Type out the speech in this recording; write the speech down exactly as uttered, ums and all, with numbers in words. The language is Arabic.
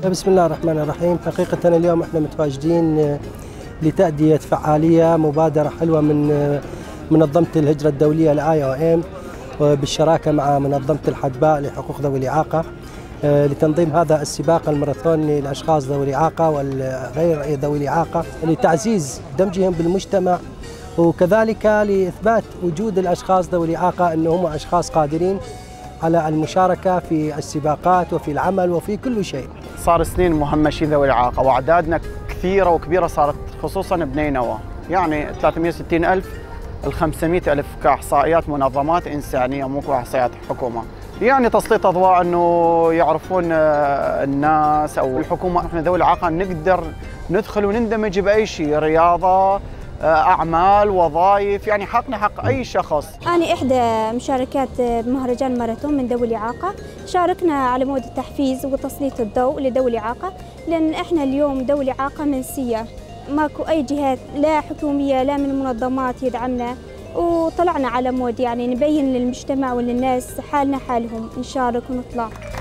بسم الله الرحمن الرحيم. حقيقة اليوم احنا متواجدين لتأدية فعالية مبادرة حلوة من منظمة الهجرة الدولية الآي أو إم بالشراكة مع منظمة الحدباء لحقوق ذوي الإعاقة لتنظيم هذا السباق الماراثوني للأشخاص ذوي الإعاقة والغير ذوي الإعاقة لتعزيز دمجهم بالمجتمع، وكذلك لإثبات وجود الأشخاص ذوي الإعاقة أنهم أشخاص قادرين على المشاركة في السباقات وفي العمل وفي كل شيء. صار سنين مهمشين ذوي الإعاقة وأعدادنا كثيرة وكبيرة صارت، خصوصا بنينوى، يعني ثلاثمئة وستين ألف ل خمسمئة ألف كإحصائيات منظمات إنسانية مو كإحصائيات حكومة. يعني تسليط أضواء أنه يعرفون الناس أو الحكومة إحنا ذوي الإعاقة نقدر ندخل ونندمج بأي شيء، رياضة، أعمال، وظائف، يعني حقنا حق أي شخص. أنا إحدى مشاركات بمهرجان ماراثون من ذوي الإعاقة. شاركنا على مود التحفيز وتسليط الضوء لذوي الإعاقة، لأن إحنا اليوم ذوي الإعاقة منسية، ماكو أي جهات لا حكومية لا من منظمات يدعمنا، وطلعنا على مود يعني نبين للمجتمع وللناس حالنا حالهم، نشارك ونطلع.